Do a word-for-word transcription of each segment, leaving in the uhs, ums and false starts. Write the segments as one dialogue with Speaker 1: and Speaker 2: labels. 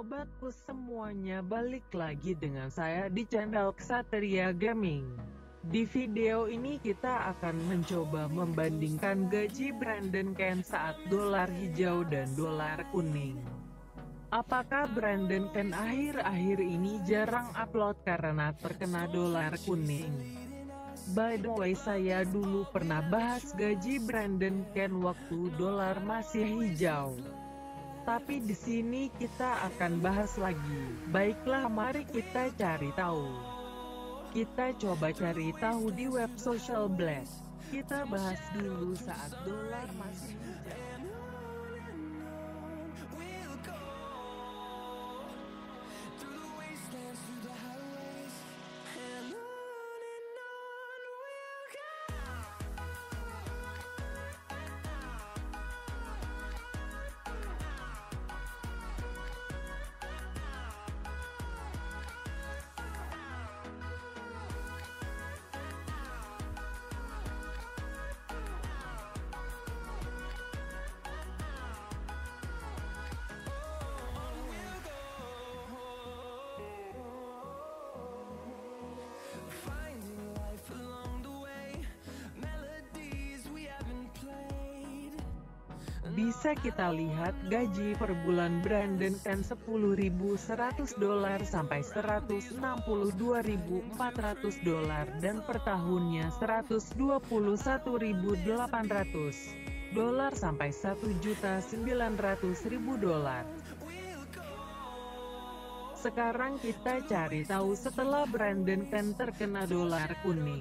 Speaker 1: Sobatku semuanya, balik lagi dengan saya di channel Ksatria Gaming. Di video ini kita akan mencoba membandingkan gaji Brandon Kane saat dolar hijau dan dolar kuning. Apakah Brandon Kane akhir-akhir ini jarang upload karena terkena dolar kuning? By the way, saya dulu pernah bahas gaji Brandon Kane waktu dolar masih hijau. Tapi di sini kita akan bahas lagi. Baiklah, mari kita cari tahu. Kita coba cari tahu di web Social Blast. Kita bahas dulu saat dolar masih hijau. Bisa kita lihat gaji per bulan Brandon Kane sepuluh ribu seratus dolar sampai seratus enam puluh dua ribu empat ratus dolar dan per tahunnya seratus dua puluh satu ribu delapan ratus dolar sampai satu juta sembilan ratus ribu dolar. Sekarang kita cari tahu setelah Brandon Kane terkena dolar kuning.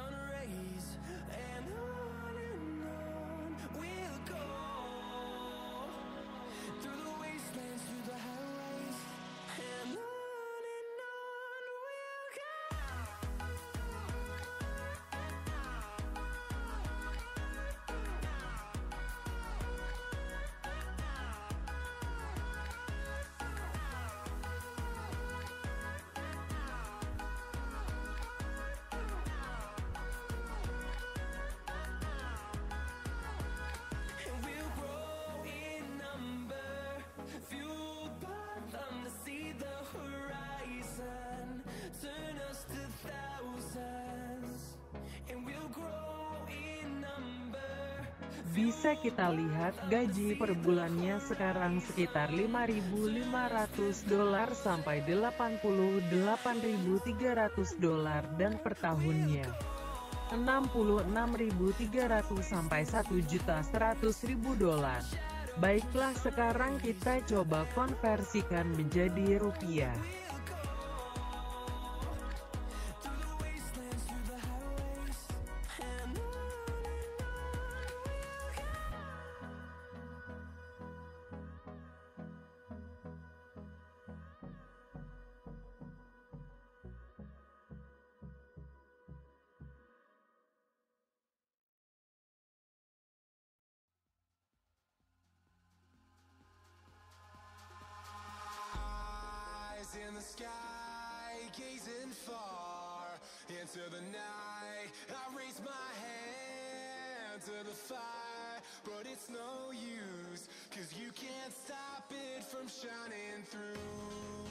Speaker 1: Bisa kita lihat gaji per bulannya sekarang sekitar lima ribu lima ratus dolar sampai delapan puluh delapan ribu tiga ratus dolar dan per tahunnya enam puluh enam ribu tiga ratus sampai satu juta seratus ribu dolar. Baiklah, sekarang kita coba konversikan menjadi rupiah.
Speaker 2: In the sky, gazing far into the night, I raise my hand to the fire, but it's no use, 'cause you can't stop it from shining through.